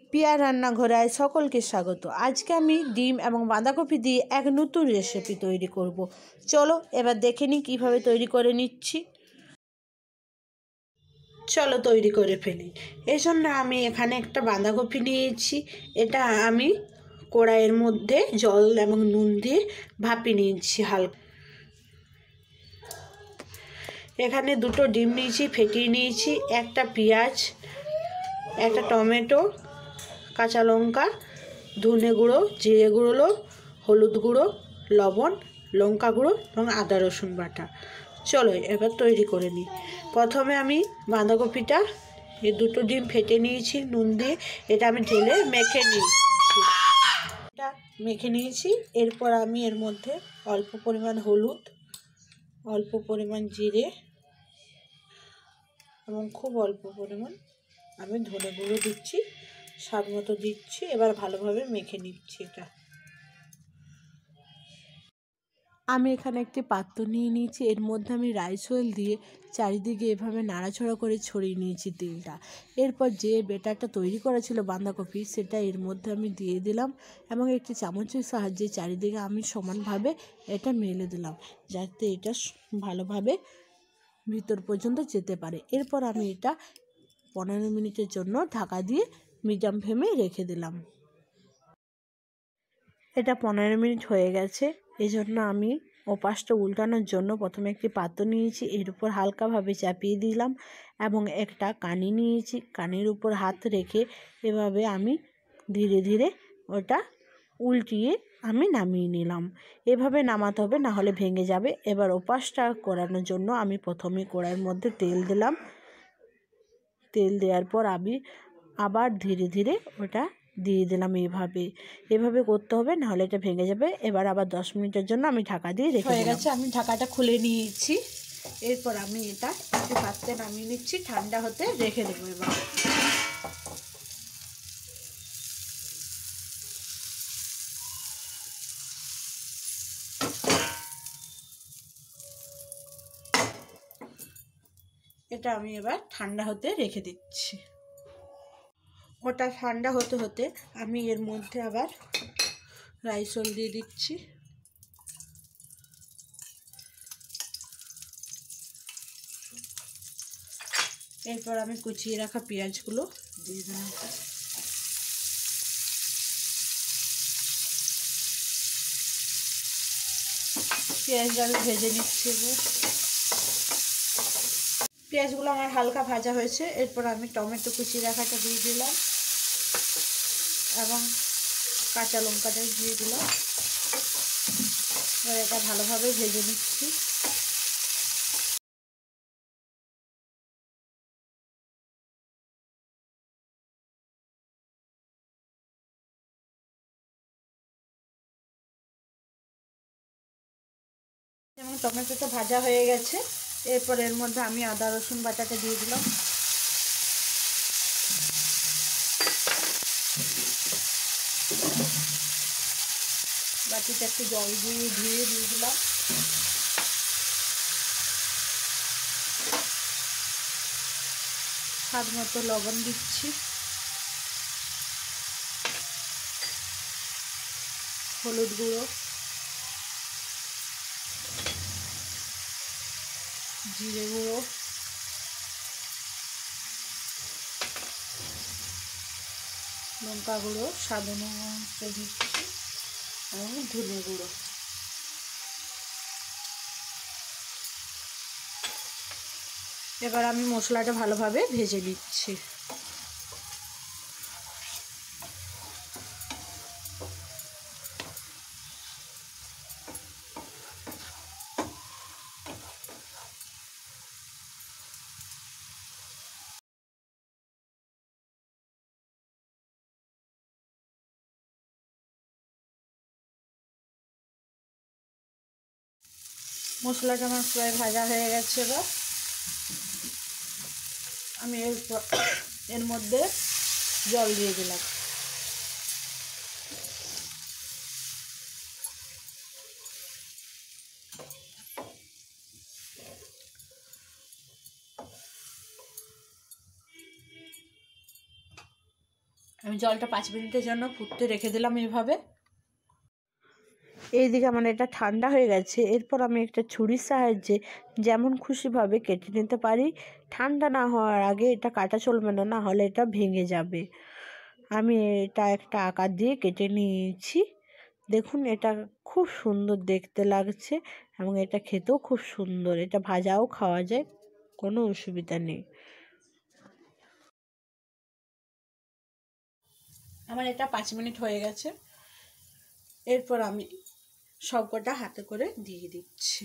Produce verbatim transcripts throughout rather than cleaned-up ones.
পিয়া রান্নাঘরে সকলকে স্বাগত। আজকে আমি ডিম এবং বাঁধাকপি দিয়ে এক নতুন রেসিপি তৈরি করব। চলো এবার দেখে নিই কীভাবে তৈরি করে নিচ্ছি। চলো তৈরি করে ফেলি। এই জন্য আমি এখানে একটা বাঁধাকপি নিয়েছি। এটা আমি কড়াইয়ের মধ্যে জল এবং নুন দিয়ে ভাপিয়ে নিয়েছি হালকা। এখানে দুটো ডিম নিয়েছি, ফেটিয়ে নিয়েছি, একটা পেঁয়াজ, একটা টমেটো, কাঁচা লঙ্কা, ধনে গুঁড়ো, জিরে গুঁড়ো, হলুদ গুঁড়ো, লবণ, লঙ্কা গুঁড়ো এবং আদা রসুন বাটা। চলো এবার তৈরি করে নিই। প্রথমে আমি বাঁধাকপিটা, এই দুটো ডিম ফেটে নিয়েছি নুন দিয়ে, এটা আমি ঢেলে মেখে নিয়েছি। এটা মেখে নিয়েছি। এরপর আমি এর মধ্যে অল্প পরিমাণ হলুদ, অল্প পরিমাণ জিরে এবং খুব অল্প পরিমাণ আমি ধনে গুঁড়ো দিচ্ছি, স্বাদ মতো দিচ্ছি। এবার ভালোভাবে মেখে নিচ্ছি। এটা আমি এখানে একটি পাত্র নিয়ে নিয়েছি। এর মধ্যে আমি রাইস অয়েল দিয়ে চারিদিকে এভাবে নাড়াচাড়া করে ছড়িয়ে নিয়েছি তেলটা। এরপর যে ব্যাটারটা তৈরি করা ছিল বাঁধাকপি, সেটা এর মধ্যে আমি দিয়ে দিলাম এবং একটি চামচের সাহায্যে চারিদিকে আমি সমানভাবে এটা মেলে দিলাম, যাতে এটা ভালোভাবে ভিতর পর্যন্ত যেতে পারে। এরপর আমি এটা পনেরো মিনিটের জন্য ঢাকা দিয়ে মিডিয়াম ফ্লেমে রেখে দিলাম। এটা পনেরো মিনিট হয়ে গেছে। এই জন্য আমি ওপাশটা উল্টানোর জন্য প্রথমে একটি পাত্র নিয়েছি, এর উপর হালকাভাবে চাপিয়ে দিলাম এবং একটা কানি নিয়েছি, কানির উপর হাত রেখে এভাবে আমি ধীরে ধীরে ওটা উল্টিয়ে আমি নামিয়ে নিলাম। এভাবে নামাতে হবে, না হলে ভেঙে যাবে। এবার ওপাশটা করানোর জন্য আমি প্রথমে কড়াইয়ের মধ্যে তেল দিলাম। তেল দেওয়ার পর আমি আবার ধীরে ধীরে ওটা দিয়ে দিলাম। এভাবে এভাবে করতে হবে, নাহলে এটা ভেঙে যাবে। এবার আবার দশ মিনিটের জন্য আমি ঢাকা দিয়ে রেখে হয়ে গেছে। আমি ঢাকাটা খুলে নিয়েছি। এরপর আমি এটা একটু পাত্রে নামিয়ে নিচ্ছি, ঠান্ডা হতে রেখে দেবো। এবার এটা আমি এবার ঠান্ডা হতে রেখে দিচ্ছি। ওটা ঠান্ডা হতে হতে আমি এর মধ্যে আবার রাইস অয়েল দিয়ে দিচ্ছি। এরপর আমি কুচিয়ে রাখা পেঁয়াজগুলো দিয়ে দিলাম। পেঁয়াজটা আমি ভেজে নিচ্ছি। পেঁয়াজগুলো আমার হালকা ভাজা হয়েছে। এরপর আমি টমেটো কুচিয়ে রাখাটা দিয়ে দিলাম এবং কাঁচা লঙ্কাটা দিয়ে দিলাম। এবার এটা ভালোভাবে ভেজে নিচ্ছি। এবং টমেটোটা ভাজা হয়ে গেছে। এরপর এর মধ্যে আমি আদা রসুন বাটাটা দিয়ে দিলাম। বাটিতে একটু জল দিয়ে ধুয়ে দিয়ে দিলাম। স্বাদ মতো লবণ দিচ্ছি, হলুদ গুঁড়ো, জিরে গুঁড়ো, লঙ্কা গুঁড়ো স্বাদ অনুযায়ী দিচ্ছি এবং ধনে গুঁড়ো। এবার আমি মশলাটা ভালোভাবে ভেজে নিচ্ছি। মশলাটা আমার প্রায় ভাজা হয়ে গেছে। এবার আমি এরপর এর মধ্যে জল দিয়ে দিলাম। আমি জলটা পাঁচ মিনিটের জন্য ফুটতে রেখে দিলাম এভাবে। এইদিকে আমার এটা ঠান্ডা হয়ে গেছে। এরপর আমি একটা ছুরির সাহায্যে যেমন খুশিভাবে কেটে নিতে পারি। ঠান্ডা না হওয়ার আগে এটা কাটা চলবে না, না হলে এটা ভেঙে যাবে। আমি এটা একটা আকার দিয়ে কেটে নিয়েছি। দেখুন এটা খুব সুন্দর দেখতে লাগছে এবং এটা খেতেও খুব সুন্দর। এটা ভাজাও খাওয়া যায়, কোনো অসুবিধা নেই। আমার এটা পাঁচ মিনিট হয়ে গেছে। এরপর আমি সবকটা হাতে করে দিয়ে দিচ্ছি।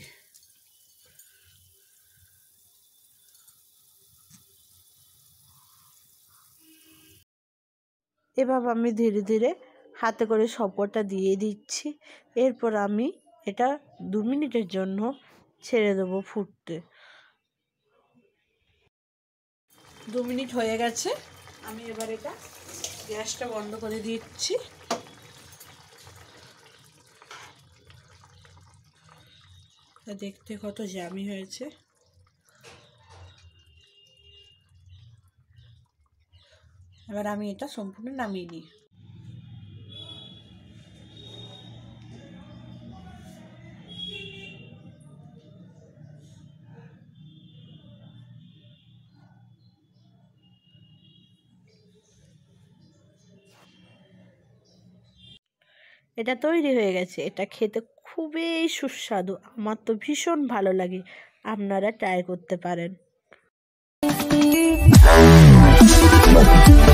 এভাবে আমি ধীরে ধীরে হাতে করে সবকটা দিয়ে দিচ্ছি। এরপর আমি এটা দু মিনিটের জন্য ছেড়ে দেবো ফুটতে। দু মিনিট হয়ে গেছে। আমি এবার এটা গ্যাসটা বন্ধ করে দিচ্ছি। দেখতে কত জামি হয়েছে। এবার আমি এটা সম্পূর্ণ নামিয়ে নিই। এটা তৈরি হয়ে গেছে। এটা খেতে খুবই সুস্বাদু, আমার তো ভীষণ ভালো লাগে। আপনারা ট্রাই করতে পারেন।